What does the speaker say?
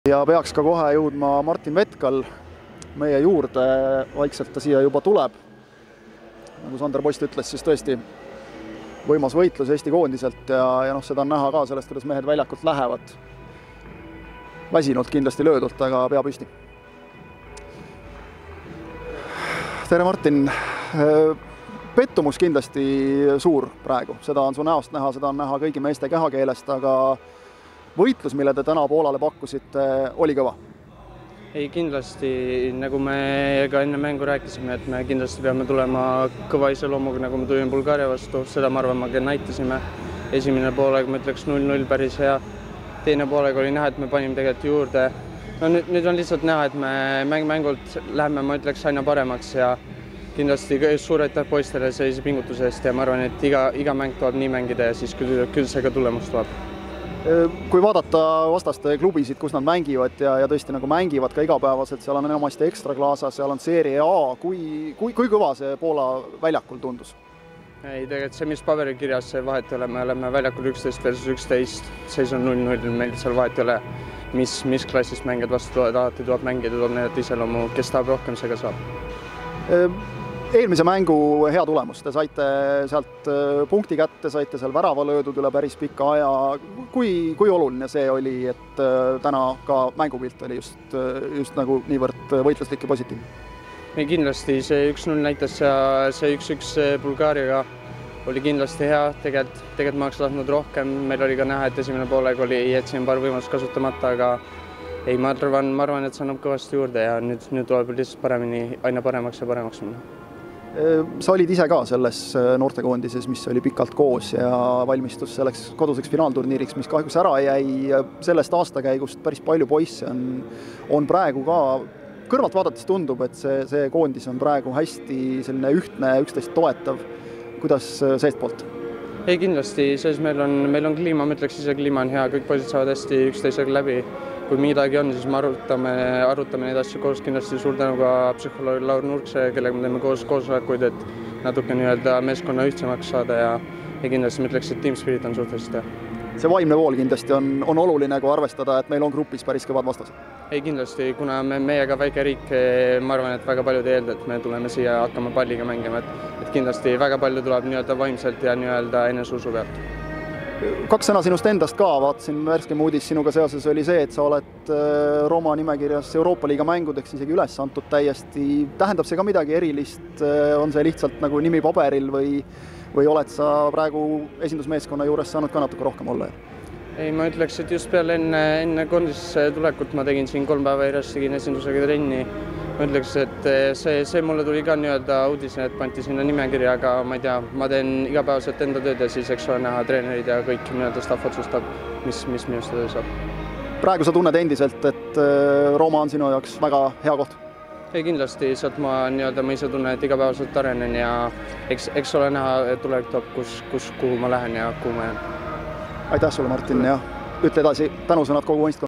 Ja peaks ka kohe jõudma Martin Vetkal meie juurde, vaikselt ta siia juba tuleb. Nagu Sander Post ütles, siis tõesti võimas võitlus Eesti koondiselt ja seda on näha ka sellest, kuidas mehed väljakult lähevad. Väsinult kindlasti löödult, aga pea püsti. Tere Martin, pettumus kindlasti suur praegu. Seda on su näost näha, seda on näha kõigi meeste kehakeelest, aga võitlus, mille te täna Poolale pakkusite, oli kõva? Ei, kindlasti, nagu me ka enne mängu rääkisime, et me kindlasti peame tulema kõva iseloomuga, nagu me tulime Bulgaaria vastu. Seda ma arvan, me näitasime. Esimene poolega, ma ütleks 0-0 päris hea. Teine poolega oli näha, et me panime tegelikult juurde. Nüüd on lihtsalt näha, et me mängult läheme, ma ütleks, aina paremaks ja kindlasti suur aitäh poistele sellise pingutuse eest ja ma arvan, et iga mäng tuleb nii mängida ja siis küll see ka tulemus tuleb. Kui vaadata vastaste klubisid, kus nad mängivad ja tõesti nagu mängivad ka igapäevaselt, seal on enamasti ekstraklaasa, seal on Serie A. Kui kõva see Poola väljakul tundus? Ei, tegelikult see, mis paberi kirjas, see vahet ei ole. Me oleme väljakul 11 versus 11, seis on 0-0, meil seal vahet ei ole, mis klassist mängijad vastu tulevad, alati tuleb mängida, tuleb näidata iseloomu, kes tahab rohkem, see ka saab. Eelmise mängu hea tulemus, te saite sealt punkti kätte, saite seal värava löödud üle päris pika aja. Kui oluline see oli, et täna ka mängupilt oli just nagu niivõrd võitluslik ja positiivne? Kindlasti see 1-0 näitas ja see 1-1 Bulgaariaga oli kindlasti hea. Tegelikult ma oleks tahtnud rohkem, meil oli ka näha, et esimene poolega jätsin paar võimalust kasutamata, aga ei, ma arvan, et see annab kõvasti juurde ja nüüd tuleb lihtsalt aina paremaks ja paremaks minna. Sa olid ise ka selles noortekoondises, mis oli pikalt koos ja valmistus selleks koduseks finaalturniiriks, mis kahjuks ära jäi. Sellest aastakäigust päris palju poisse on praegu ka. Kõrvalt vaadates tundub, et see koondis on praegu hästi selline ühtne, üksteist toetav. Kuidas seest poolt? Ei, kindlasti, selles meil on kliima, ma ütleks ise, kliima on hea, kõik poisid saavad hästi üksteisega läbi. Kui midagi on, siis me arutame neid asju koos. Kindlasti suur tänu ka psühholoog Laur Nurkse, kellega me teeme koos koosolekuid, et natuke meeskonna ühtsemaks saada ja kindlasti ma ütleks, et team spirit on suhteliselt hea. See vaimne pool kindlasti on oluline, kui arvestada, et meil on grupis päris kõvad vastased. Ei, kindlasti, kuna meiega väike riik, ma arvan, et väga paljud ei eelda, et me tuleme siia hakkama palliga mängima, et kindlasti väga palju tuleb vaimselt ja enne suusu pealt. 2 sõna sinust endast ka, vaatasin värskem uudis sinuga seoses oli see, et sa oled Roma nimekirjas Euroopa Liiga mängudeks isegi üles antud täiesti. Tähendab see ka midagi erilist, on see lihtsalt nagu nimi paberil või oled sa praegu esindusmeeskonna juures saanud ka natuke rohkem olla? Ei, ma ütleks, et just peale enne koondisesse tulekut ma tegin siin 3 päeva järjest, tegin esindusega trenni. Ma ütleks, et see mulle tuli ka uudisena, et panti sinna nimekirja, aga ma ei tea, ma teen igapäevaselt enda tööd ja siis eks ole näha treenerid ja kõik staff otsustab, mis minust töö saab. Praegu sa tunned endiselt, et Rooma on sinu jaoks väga hea koht? Ei, kindlasti, sealt ma ise tunnen, et igapäevaselt arenen ja eks ole näha tulevik tuleb, kuhu ma lähen ja kuhu ma jään. Aitäh sulle, Martin, ja ütle edasi tänusõnad kogu võistkonnale.